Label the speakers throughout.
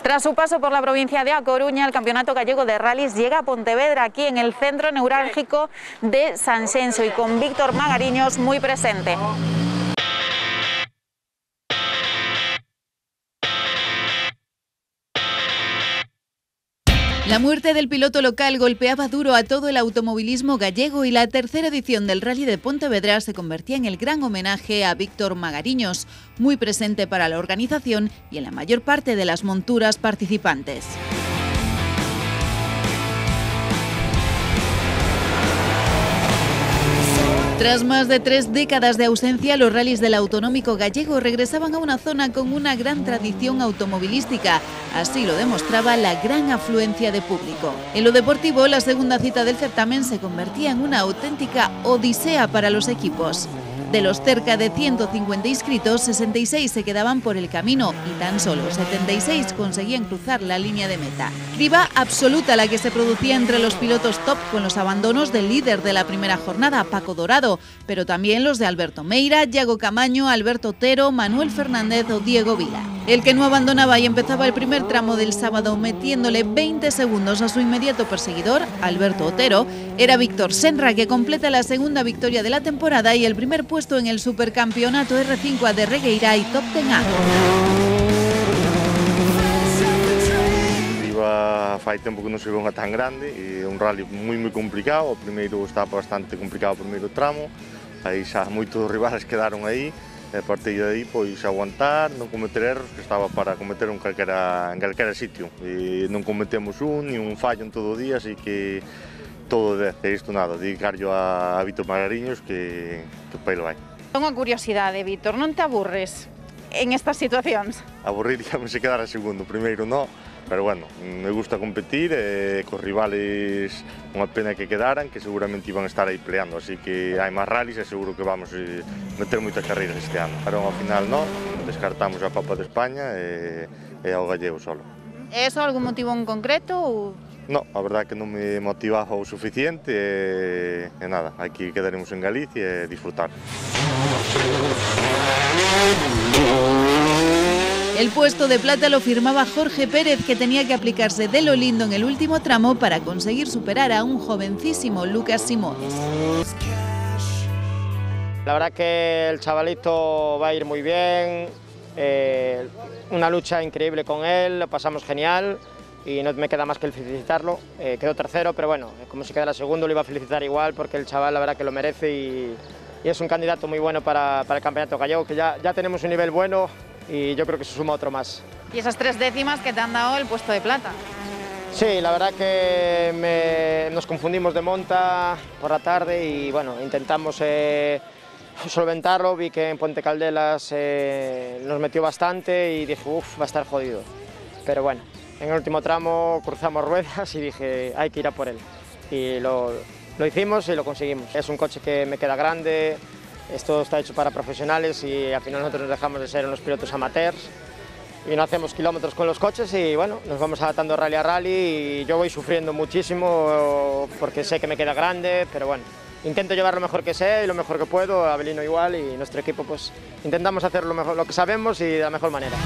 Speaker 1: Tras su paso por la provincia de A Coruña, el Campeonato Gallego de Rallys llega a Pontevedra, aquí en el centro neurálgico de Sanxenxo, y con Víctor Magariños muy presente.
Speaker 2: La muerte del piloto local golpeaba duro a todo el automovilismo gallego y la tercera edición del Rally de Pontevedra se convertía en el gran homenaje a Víctor Magariños, muy presente para la organización y en la mayor parte de las monturas participantes. Tras más de 3 décadas de ausencia, los rallies del autonómico gallego regresaban a una zona con una gran tradición automovilística. Así lo demostraba la gran afluencia de público. En lo deportivo, la segunda cita del certamen se convertía en una auténtica odisea para los equipos. De los cerca de 150 inscritos, 66 se quedaban por el camino y tan solo 76 conseguían cruzar la línea de meta. Criba absoluta la que se producía entre los pilotos top, con los abandonos del líder de la primera jornada, Paco Dorado, pero también los de Alberto Meira, Yago Camaño, Alberto Otero, Manuel Fernández o Diego Vila. El que no abandonaba y empezaba el primer tramo del sábado metiéndole 20 segundos a su inmediato perseguidor, Alberto Otero, era Víctor Senra, que completa la segunda victoria de la temporada y el primer puesto en el Supercampeonato R5 de Regueira y Top Ten A.
Speaker 3: Fai tempo que non se ve unha tan grande e un rally moi complicado. O primeiro estaba bastante complicado, o primeiro tramo, aí xa moitos rivales quedaron aí, e a partir de aí pois aguantar, non cometer erros, que estaba para cometer en calquera sitio, e non cometemos ni un fallo en todo o día, así que todo de 10, isto nada, dedicarlo a Víctor Magariños, que pelo hai.
Speaker 1: Unha curiosidade, Víctor, non te aburres en estas situacións?
Speaker 3: Aburriríame se quedara segundo, primeiro non, pero bueno, me gusta competir, cos rivales unha pena que quedaran, que seguramente iban a estar aí peleando, así que hai máis rallies e seguro que vamos a meter moitas carreiras este ano. Pero ao final non, descartamos a Copa de España e ao gallego solo.
Speaker 1: É eso algún motivo en concreto ou...?
Speaker 3: Non, a verdade é que non me motivaba o suficiente e nada, aquí quedaremos en Galicia e disfrutar.
Speaker 2: El puesto de plata lo firmaba Jorge Pérez, que tenía que aplicarse de lo lindo en el último tramo para conseguir superar a un jovencísimo Lucas Simones.
Speaker 4: La verdad que el chavalito va a ir muy bien, una lucha increíble con él, lo pasamos genial y no me queda más que el felicitarlo. Quedó tercero, pero bueno, como si quedara segundo lo iba a felicitar igual, porque el chaval la verdad que lo merece y es un candidato muy bueno para el Campeonato Gallego, que ya tenemos un nivel bueno y yo creo que se suma otro más.
Speaker 1: ¿Y esas 3 décimas que te han dado el puesto de plata?
Speaker 4: Sí, la verdad que nos confundimos de monta por la tarde y bueno, intentamos solventarlo. Vi que en Ponte Caldelas nos metió bastante y dije, uff, va a estar jodido. Pero bueno, en el último tramo cruzamos ruedas y dije, hay que ir a por él. Y lo hicimos y lo conseguimos. Es un coche que me queda grande, esto está hecho para profesionales y al final nosotros dejamos de ser unos pilotos amateurs y no hacemos kilómetros con los coches y bueno, nos vamos adaptando rally a rally y yo voy sufriendo muchísimo porque sé que me queda grande, pero bueno, intento llevar lo mejor que sé y lo mejor que puedo, Abelino igual y nuestro equipo pues intentamos hacer lo que sabemos y de la mejor manera.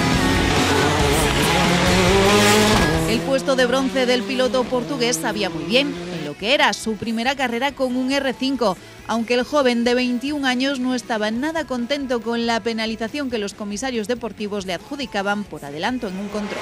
Speaker 2: El puesto de bronce del piloto portugués sabía muy bien en lo que era su primera carrera con un R5, aunque el joven de 21 años no estaba nada contento con la penalización que los comisarios deportivos le adjudicaban por adelanto en un control.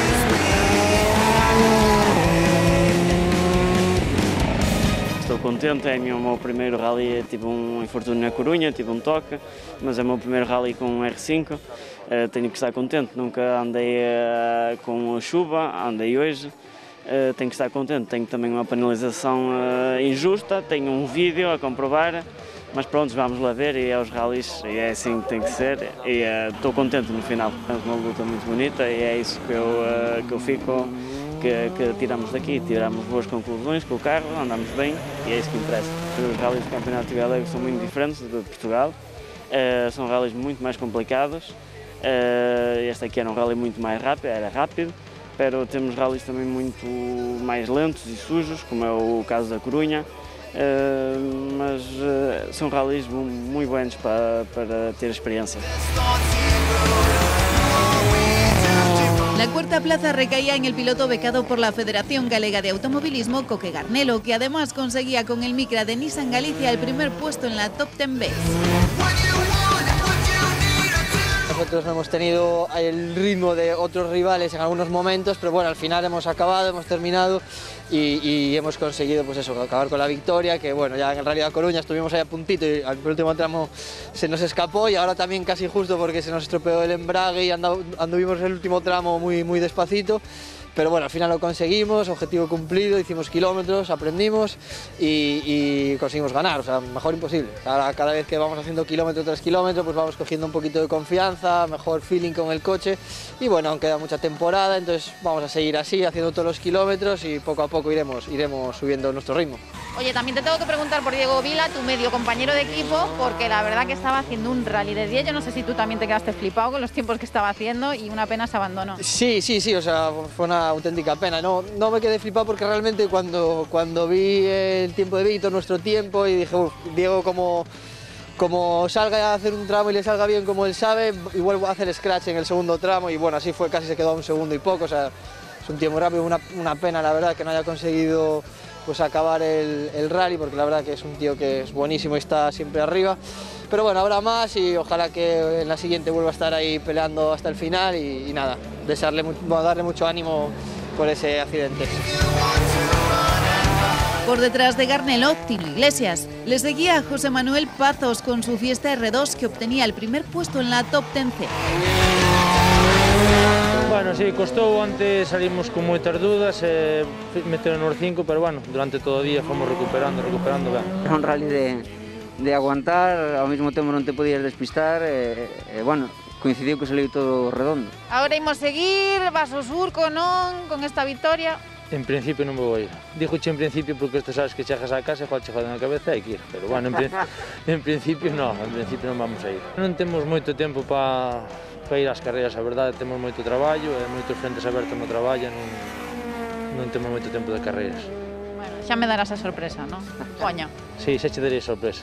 Speaker 5: Estou contente, é o meu primeiro rally, tive um infortúnio na Corunha, tive um toque, mas é o meu primeiro rally com um R5, tenho que estar contente, nunca andei com chuva, andei hoje, tenho que estar contente, tenho também uma penalização injusta, tenho um vídeo a comprovar, mas pronto, vamos lá ver e é os rallies e é assim que tem que ser e estou contente no final. É uma luta muito bonita e é isso que eu fico, que tiramos daqui, tiramos boas conclusões com o carro, andamos bem e é isso que interessa. Os rallies do Campeonato Gallego são muito diferentes de Portugal, são rallies muito mais complicados, este aqui era um rally muito mais rápido, era rápido, pero temos rallies também muito mais lentos e sujos, como é o caso da Corunha, mas são rallies muito bons para ter experiência.
Speaker 2: La cuarta cuarta plaza recaía en el piloto becado por la Federación Galega de Automovilismo, Coque Garnelo, que además conseguía con el Micra de Nissan Galicia el primer puesto en la Top 10 B.
Speaker 6: Nosotros no hemos tenido el ritmo de otros rivales en algunos momentos, pero bueno, al final hemos acabado, hemos terminado y hemos conseguido pues eso, acabar con la victoria, que bueno, ya en el Rally de Coruña estuvimos ahí a puntito y al último tramo se nos escapó y ahora también casi justo porque se nos estropeó el embrague y anduvimos el último tramo muy despacito. Pero bueno, al final lo conseguimos, objetivo cumplido, hicimos kilómetros, aprendimos y conseguimos ganar, o sea, mejor imposible. Ahora, cada vez que vamos haciendo kilómetro tras kilómetro, pues vamos cogiendo un poquito de confianza, mejor feeling con el coche y bueno, aún queda mucha temporada, entonces vamos a seguir así, haciendo todos los kilómetros y poco a poco iremos subiendo nuestro ritmo.
Speaker 1: Oye, también te tengo que preguntar por Diego Vila, tu medio compañero de equipo, porque la verdad que estaba haciendo un rally de 10. Yo no sé si tú también te quedaste flipado con los tiempos que estaba haciendo y una pena se abandonó.
Speaker 6: Sí, o sea, fue una auténtica pena. No me quedé flipado porque realmente cuando vi el tiempo de Víctor, nuestro tiempo, y dije, Diego como salga a hacer un tramo y le salga bien como él sabe, igual va a hacer scratch en el segundo tramo y bueno, así fue, casi se quedó a un segundo y poco, o sea, es un tiempo rápido, una pena la verdad que no haya conseguido pues acabar el rally, porque la verdad que es un tío que es buenísimo y está siempre arriba. Pero bueno, habrá más y ojalá que en la siguiente vuelva a estar ahí peleando hasta el final y nada, darle mucho ánimo por ese accidente.
Speaker 2: Por detrás de Garnelo, Tino Iglesias. Le seguía José Manuel Pazos con su Fiesta R2, que obtenía el primer puesto en la Top 10C.
Speaker 7: Bueno, sí, costou, antes salimos con moitas dudas, meteron nos 5, pero bueno, durante todo o día fomos recuperando ben.
Speaker 8: É un rally de aguantar, ao mesmo tempo non te podías despistar, bueno, coincidiu que saliu todo redondo.
Speaker 1: Agora imos seguir, vas ao surco, non, con esta victoria.
Speaker 7: En principio non me vou ir. Dixoche en principio porque tú sabes que chegas a casa e igual che joden a cabeza e que ir, pero bueno, en principio non vamos a ir. Non temos moito tempo para ir ás carreras, a verdade, temos moito traballo e moitos frentes abertos no traballo, non temos moito tempo de carreras.
Speaker 1: Bueno, xa me darás a sorpresa, non? Coño.
Speaker 7: Sí, xa che darei sorpresa.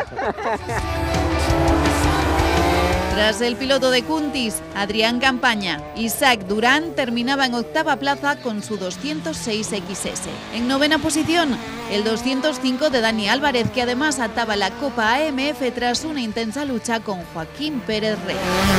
Speaker 2: Tras el piloto de Cuntis, Adrián Campaña, Isaac Durán terminaba en octava plaza con su 206 XS. En novena posición, el 205 de Dani Álvarez, que además ataba la Copa AMF tras una intensa lucha con Joaquín Pérez Rey.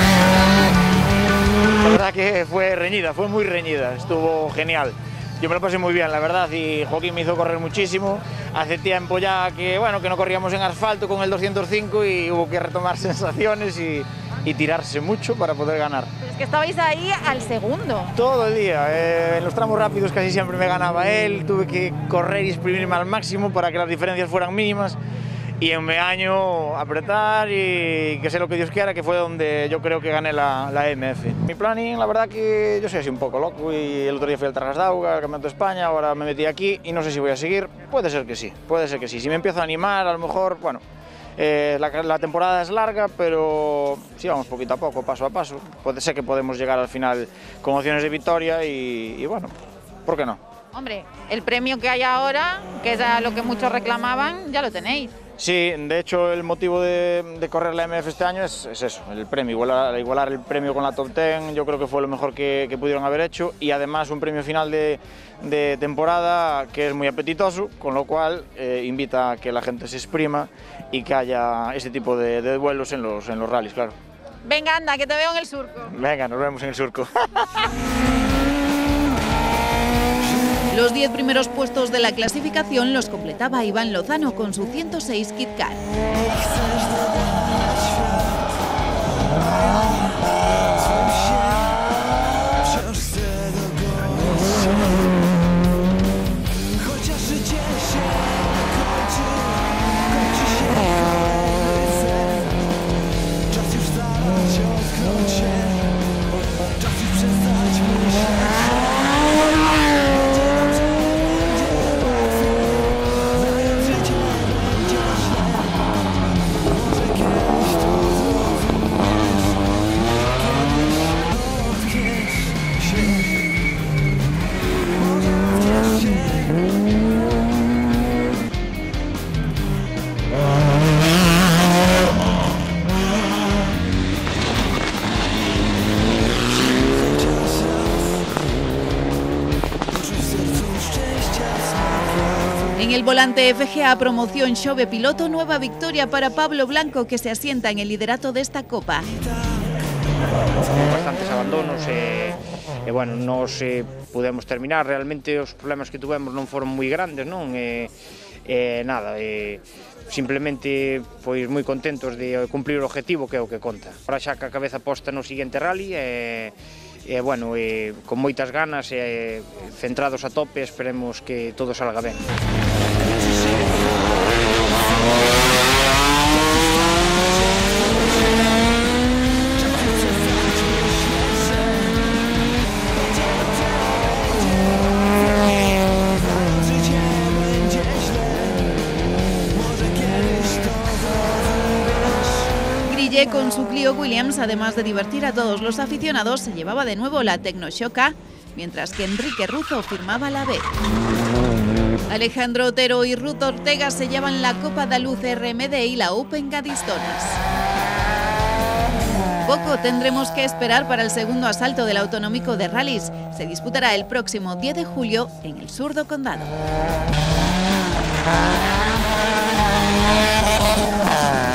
Speaker 9: La verdad que fue reñida, fue muy reñida, estuvo genial. Yo me lo pasé muy bien, la verdad, y Joaquín me hizo correr muchísimo. Hace tiempo ya que, bueno, que no corríamos en asfalto con el 205 y hubo que retomar sensaciones y tirarse mucho para poder ganar.
Speaker 1: Pero es que estabais ahí al segundo.
Speaker 9: Todo el día, en los tramos rápidos casi siempre me ganaba él, tuve que correr y exprimirme al máximo para que las diferencias fueran mínimas y en Meaño apretar y que sea lo que Dios quiera, que fue donde yo creo que gané la MF. Mi planning, la verdad que yo soy así un poco loco y el otro día fui al Targas de Auga, al Campeonato de España, ahora me metí aquí y no sé si voy a seguir, puede ser que sí. Si me empiezo a animar, a lo mejor, bueno, la temporada es larga, pero sí vamos poquito a poco, paso a paso. Puede ser que podemos llegar al final con opciones de victoria y bueno, ¿por qué no?
Speaker 1: Hombre, el premio que hay ahora, que es a lo que muchos reclamaban, ya lo tenéis.
Speaker 9: Sí, de hecho el motivo de correr la MF este año es eso, el premio, igualar el premio con la Top 10, yo creo que fue lo mejor que pudieron haber hecho y además un premio final de temporada que es muy apetitoso, con lo cual invita a que la gente se exprima y que haya ese tipo de duelos en los rallies, claro.
Speaker 1: Venga, anda, que te veo en el surco.
Speaker 9: Venga, nos vemos en el surco.
Speaker 2: Los 10 primeros puestos de la clasificación los completaba Iván Lozano con su 106 Kit Kat. En el volante FGA Promoción Xove Piloto, nueva victoria para Pablo Blanco, que se asienta en el liderato desta Copa.
Speaker 10: Bastantes abandonos e bueno, nos pudemos terminar. Realmente os problemas que tuvemos non foron moi grandes, non? Nada, simplemente pois moi contentos de cumplir o objetivo, que é o que conta. Ahora xa que a cabeza posta no seguinte rally bueno, con moitas ganas e centrados a tope, esperemos que todo salga ben.
Speaker 2: Con su Clio Williams, además de divertir a todos los aficionados, se llevaba de nuevo la Tecnoshoka, mientras que Enrique Ruzo firmaba la B. Alejandro Otero y Ruth Ortega se llevan la Copa da Luz RMD y la Open Gadistones. Poco tendremos que esperar para el segundo asalto del Autonómico de Rallys. Se disputará el próximo 10 de julio en el sur do Condado.